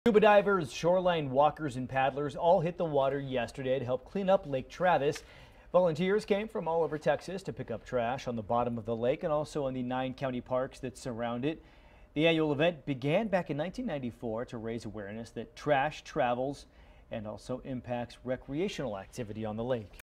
Scuba divers, shoreline walkers, and paddlers all hit the water yesterday to help clean up Lake Travis. Volunteers came from all over Texas to pick up trash on the bottom of the lake and also in the 9 county parks that surround it. The annual event began back in 1994 to raise awareness that trash travels and also impacts recreational activity on the lake.